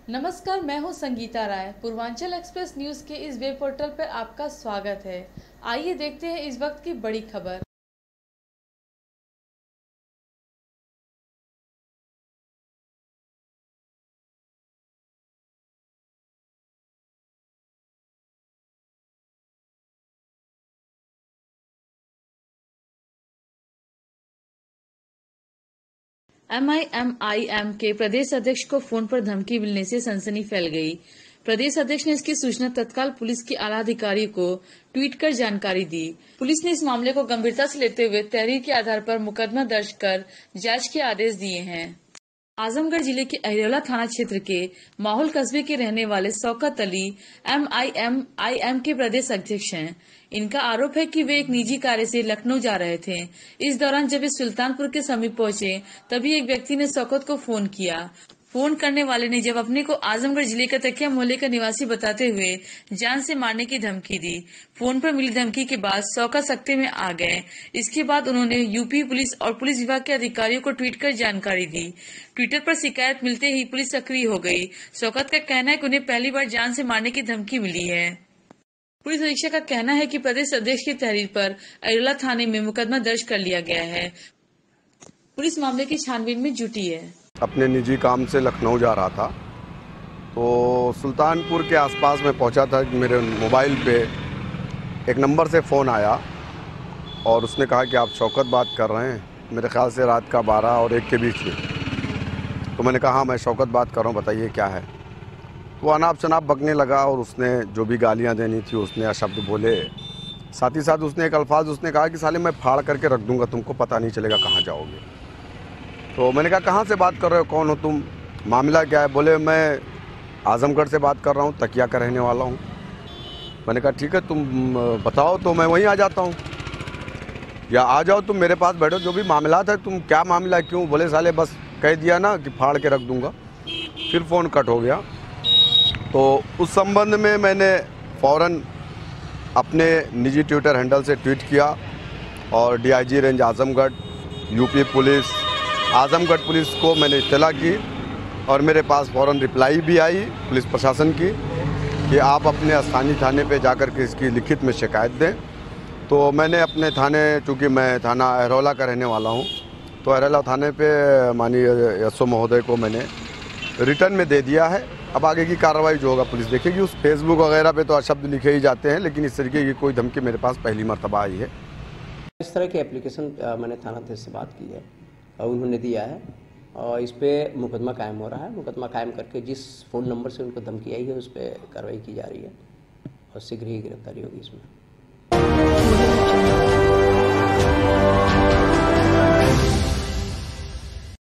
नमस्कार, मैं हूं संगीता राय। पूर्वांचल एक्सप्रेस न्यूज के इस वेब पोर्टल पर आपका स्वागत है। आइए देखते हैं इस वक्त की बड़ी खबर। MIMIM के प्रदेश अध्यक्ष को फोन पर धमकी मिलने से सनसनी फैल गई। प्रदेश अध्यक्ष ने इसकी सूचना तत्काल पुलिस के आला अधिकारी को ट्वीट कर जानकारी दी। पुलिस ने इस मामले को गंभीरता से लेते हुए तहरीर के आधार पर मुकदमा दर्ज कर जांच के आदेश दिए हैं। आजमगढ़ जिले के अहिरौला थाना क्षेत्र के माहौल कस्बे के रहने वाले शौकत अली MIMIM के प्रदेश अध्यक्ष हैं। इनका आरोप है कि वे एक निजी कार्य से लखनऊ जा रहे थे। इस दौरान जब वे सुल्तानपुर के समीप पहुंचे तभी एक व्यक्ति ने शौकत को फोन किया। फोन करने वाले ने जब अपने को आजमगढ़ जिले के तकिया मोहल्ले का निवासी बताते हुए जान से मारने की धमकी दी। फोन पर मिली धमकी के बाद शौकत सख्ते में आ गए। इसके बाद उन्होंने यूपी पुलिस और पुलिस विभाग के अधिकारियों को ट्वीट कर जानकारी दी। ट्विटर पर शिकायत मिलते ही पुलिस सक्रिय हो गई। शौकत का कहना है कि उन्हें पहली बार जान से मारने की धमकी मिली है। पुलिस अधीक्षक का कहना है कि प्रदेश अध्यक्ष की तहरीर पर अहिरौला थाने में मुकदमा दर्ज कर लिया गया है। पुलिस मामले की छानबीन में जुटी है। अपने निजी काम से लखनऊ जा रहा था तो सुल्तानपुर के आसपास में पहुंचा था। मेरे मोबाइल पे एक नंबर से फ़ोन आया और उसने कहा कि आप शौकत बात कर रहे हैं, मेरे ख्याल से रात का 12 और 1 के बीच में। तो मैंने कहा हाँ मैं शौकत बात कर रहा हूँ, बताइए क्या है। वो अनाप शनाप बकने लगा और उसने जो भी गालियाँ देनी थी उसने अशब्द बोले। साथ ही साथ उसने एक अल्फाज उसने कहा कि साले मैं फाड़ करके रख दूँगा, तुमको पता नहीं चलेगा कहाँ जाओगे। तो मैंने कहा कहाँ से बात कर रहे हो, कौन हो तुम, मामला क्या है। बोले मैं आजमगढ़ से बात कर रहा हूँ, तकिया का रहने वाला हूँ। मैंने कहा ठीक है तुम बताओ तो मैं वहीं आ जाता हूँ, या आ जाओ तुम मेरे पास बैठो, जो भी मामला है तुम क्या मामला है क्यों। बोले साले बस कह दिया ना कि फाड़ के रख दूँगा। फिर फ़ोन कट हो गया। तो उस संबंध में मैंने फ़ौरन अपने निजी ट्विटर हैंडल से ट्वीट किया और DIG range Azamgarh, UP police, Azamgarh police को मैंने इत्तला की और मेरे पास फ़ौरन रिप्लाई भी आई पुलिस प्रशासन की कि आप अपने स्थानीय थाने पे जाकर के इसकी लिखित में शिकायत दें। तो मैंने अपने थाने, चूँकि मैं थाना अहिरौला का रहने वाला हूँ, तो अहिरौला थाने पे माननीय SO महोदय को मैंने रिटर्न में दे दिया है। अब आगे की कार्रवाई जो होगा पुलिस देखेगी। उस फेसबुक वगैरह पे तो अशब्द लिखे ही जाते हैं, लेकिन इस तरीके की कोई धमकी मेरे पास पहली मर्तबा आई है। इस तरह की एप्लीकेशन मैंने थाना अध्यक्ष से बात की है और उन्होंने दिया है और इस पर मुकदमा कायम हो रहा है। मुकदमा कायम करके जिस फ़ोन नंबर से उनको धमकी आई है उस पर कार्रवाई की जा रही है और शीघ्र ही गिरफ्तारी होगी इसमें।